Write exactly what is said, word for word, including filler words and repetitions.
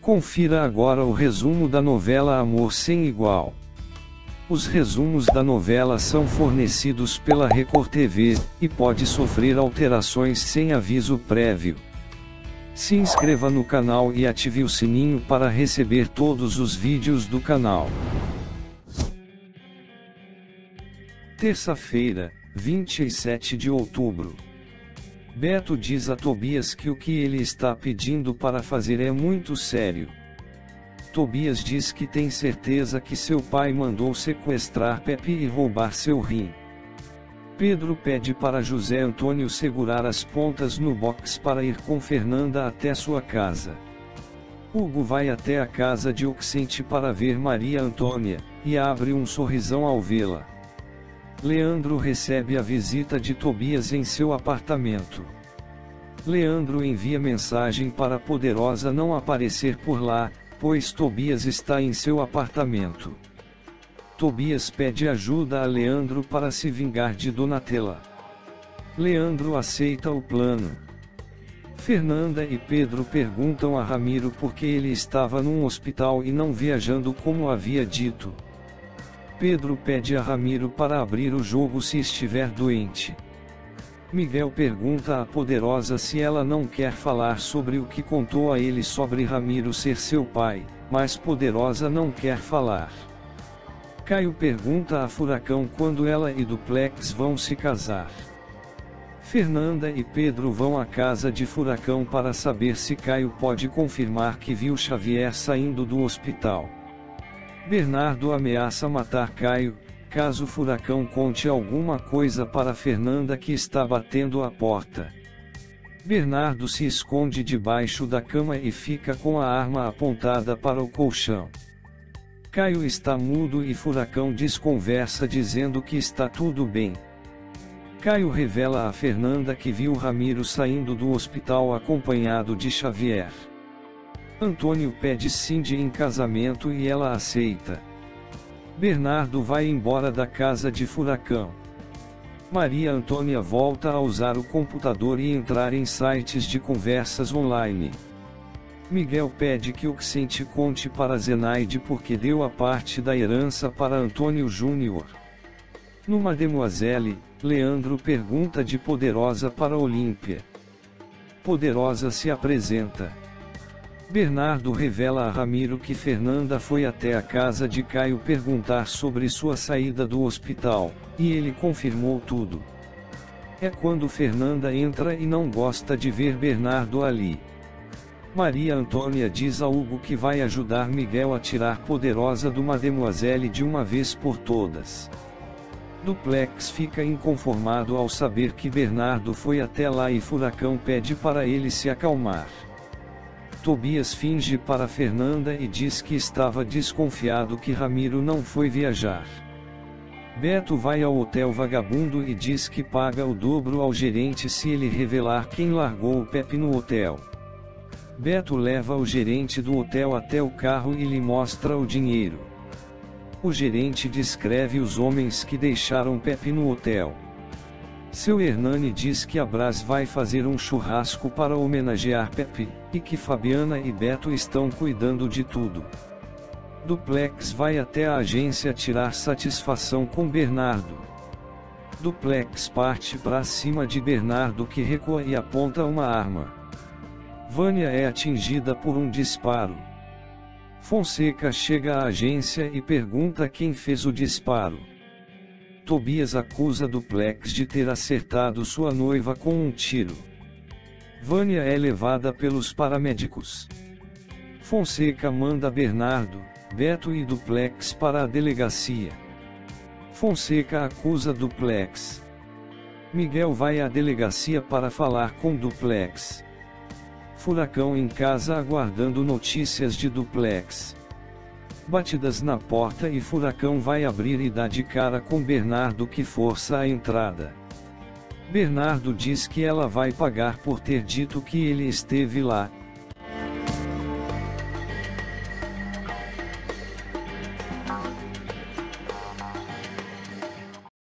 Confira agora o resumo da novela Amor Sem Igual. Os resumos da novela são fornecidos pela Record T V, e pode sofrer alterações sem aviso prévio. Se inscreva no canal e ative o sininho para receber todos os vídeos do canal. Terça-feira, vinte e sete de outubro. Beto diz a Tobias que o que ele está pedindo para fazer é muito sério. Tobias diz que tem certeza que seu pai mandou sequestrar Pepe e roubar seu rim. Pedro pede para José Antônio segurar as pontas no box para ir com Fernanda até sua casa. Hugo vai até a casa de Oxente para ver Maria Antônia, e abre um sorrisão ao vê-la. Leandro recebe a visita de Tobias em seu apartamento. Leandro envia mensagem para Poderosa não aparecer por lá, pois Tobias está em seu apartamento. Tobias pede ajuda a Leandro para se vingar de Donatella. Leandro aceita o plano. Fernanda e Pedro perguntam a Ramiro por que ele estava num hospital e não viajando como havia dito. Pedro pede a Ramiro para abrir o jogo se estiver doente. Miguel pergunta à Poderosa se ela não quer falar sobre o que contou a ele sobre Ramiro ser seu pai, mas Poderosa não quer falar. Caio pergunta a Furacão quando ela e Duplex vão se casar. Fernanda e Pedro vão à casa de Furacão para saber se Caio pode confirmar que viu Xavier saindo do hospital. Bernardo ameaça matar Caio, caso Furacão conte alguma coisa para Fernanda que está batendo a porta. Bernardo se esconde debaixo da cama e fica com a arma apontada para o colchão. Caio está mudo e Furacão desconversa dizendo que está tudo bem. Caio revela a Fernanda que viu Ramiro saindo do hospital acompanhado de Xavier. Antônio pede Cindy em casamento e ela aceita. Bernardo vai embora da casa de Furacão. Maria Antônia volta a usar o computador e entrar em sites de conversas online. Miguel pede que Oxente conte para Zenaide porque deu a parte da herança para Antônio Júnior. No Mademoiselle, Leandro pergunta de Poderosa para Olímpia. Poderosa se apresenta. Bernardo revela a Ramiro que Fernanda foi até a casa de Caio perguntar sobre sua saída do hospital, e ele confirmou tudo. É quando Fernanda entra e não gosta de ver Bernardo ali. Maria Antônia diz a Hugo que vai ajudar Miguel a tirar Poderosa do Mademoiselle de uma vez por todas. Duplex fica inconformado ao saber que Bernardo foi até lá e Furacão pede para ele se acalmar. Tobias finge para Fernanda e diz que estava desconfiado que Ramiro não foi viajar. Beto vai ao Hotel Vagabundo e diz que paga o dobro ao gerente se ele revelar quem largou o Pepe no hotel. Beto leva o gerente do hotel até o carro e lhe mostra o dinheiro. O gerente descreve os homens que deixaram Pepe no hotel. Seu Hernani diz que a Brás vai fazer um churrasco para homenagear Pepe, e que Fabiana e Beto estão cuidando de tudo. Duplex vai até a agência tirar satisfação com Bernardo. Duplex parte para cima de Bernardo que recua e aponta uma arma. Vânia é atingida por um disparo. Fonseca chega à agência e pergunta quem fez o disparo. Tobias acusa Duplex de ter acertado sua noiva com um tiro. Vânia é levada pelos paramédicos. Fonseca manda Bernardo, Beto e Duplex para a delegacia. Fonseca acusa Duplex. Miguel vai à delegacia para falar com Duplex. Furacão em casa aguardando notícias de Duplex. Batidas na porta e Furacão vai abrir e dá de cara com Bernardo que força a entrada. Bernardo diz que ela vai pagar por ter dito que ele esteve lá,